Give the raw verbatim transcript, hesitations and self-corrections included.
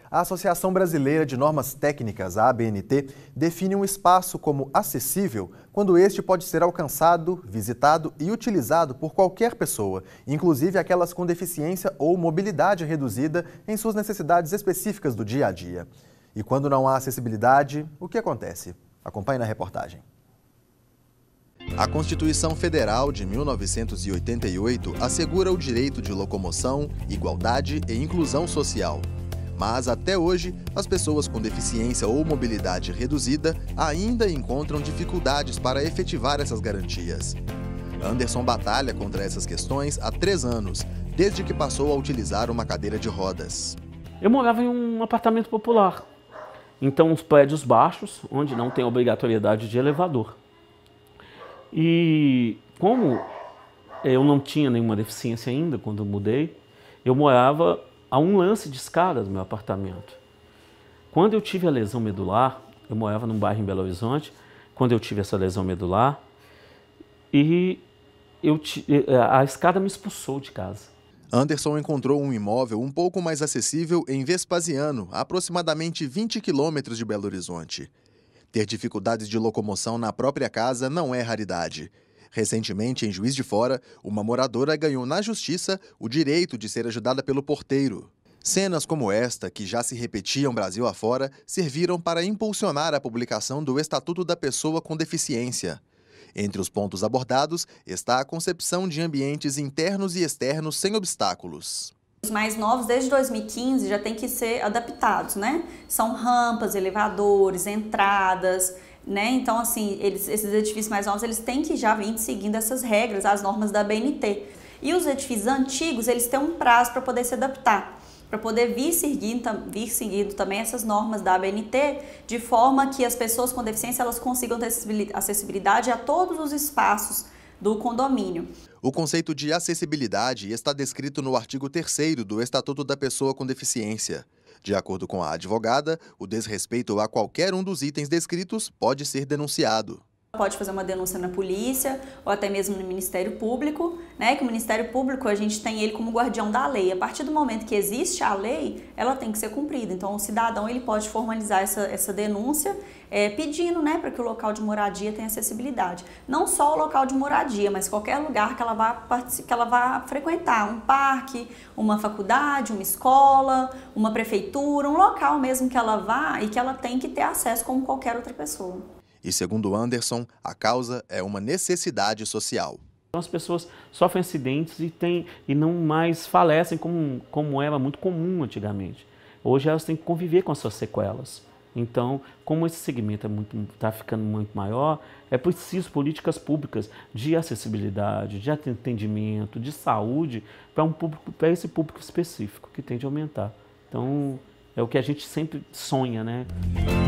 A Associação Brasileira de Normas Técnicas, a A B N T, define um espaço como acessível quando este pode ser alcançado, visitado e utilizado por qualquer pessoa, inclusive aquelas com deficiência ou mobilidade reduzida em suas necessidades específicas do dia a dia. E quando não há acessibilidade, o que acontece? Acompanhe na reportagem. A Constituição Federal de mil novecentos e oitenta e oito assegura o direito de locomoção, igualdade e inclusão social. Mas, até hoje, as pessoas com deficiência ou mobilidade reduzida ainda encontram dificuldades para efetivar essas garantias. Anderson batalha contra essas questões há três anos, desde que passou a utilizar uma cadeira de rodas. Eu morava em um apartamento popular, então uns prédios baixos, onde não tem obrigatoriedade de elevador. E como eu não tinha nenhuma deficiência ainda quando eu mudei, eu morava a um lance de escadas do meu apartamento. Quando eu tive a lesão medular, eu morava num bairro em Belo Horizonte, quando eu tive essa lesão medular, e eu, a escada me expulsou de casa. Anderson encontrou um imóvel um pouco mais acessível em Vespasiano, a aproximadamente vinte quilômetros de Belo Horizonte. Ter dificuldades de locomoção na própria casa não é raridade. Recentemente, em Juiz de Fora, uma moradora ganhou na justiça o direito de ser ajudada pelo porteiro. Cenas como esta, que já se repetiam Brasil afora, serviram para impulsionar a publicação do Estatuto da Pessoa com Deficiência. Entre os pontos abordados está a concepção de ambientes internos e externos sem obstáculos. Os mais novos, desde dois mil e quinze, já tem que ser adaptados, né? São rampas, elevadores, entradas, né? Então, assim, eles, esses edifícios mais novos, eles têm que já vir seguindo essas regras, as normas da A B N T. E os edifícios antigos, eles têm um prazo para poder se adaptar, para poder vir seguindo, vir seguindo também essas normas da A B N T, de forma que as pessoas com deficiência elas consigam ter acessibilidade a todos os espaços do condomínio. O conceito de acessibilidade está descrito no artigo terceiro do Estatuto da Pessoa com Deficiência. De acordo com a advogada, o desrespeito a qualquer um dos itens descritos pode ser denunciado. Pode fazer uma denúncia na polícia ou até mesmo no Ministério Público, né? Que o Ministério Público, a gente tem ele como guardião da lei. A partir do momento que existe a lei, ela tem que ser cumprida. Então, o cidadão ele pode formalizar essa, essa denúncia é, pedindo, né, para que o local de moradia tenha acessibilidade. Não só o local de moradia, mas qualquer lugar que ela vá, que ela vá frequentar. Um parque, uma faculdade, uma escola, uma prefeitura, um local mesmo que ela vá e que ela tem que ter acesso como qualquer outra pessoa. E segundo Anderson, a causa é uma necessidade social. As pessoas sofrem acidentes e, tem, e não mais falecem como, como era muito comum antigamente. Hoje elas têm que conviver com as suas sequelas. Então, como esse segmento está ficando muito maior, é preciso políticas públicas de acessibilidade, de atendimento, de saúde para um público, para esse público específico que tende a aumentar. Então, é o que a gente sempre sonha, né?